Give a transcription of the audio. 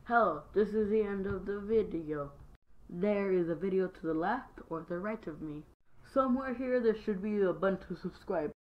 Hell, this is the end of the video. There is a video to the left or the right of me. Somewhere here there should be a button to subscribe.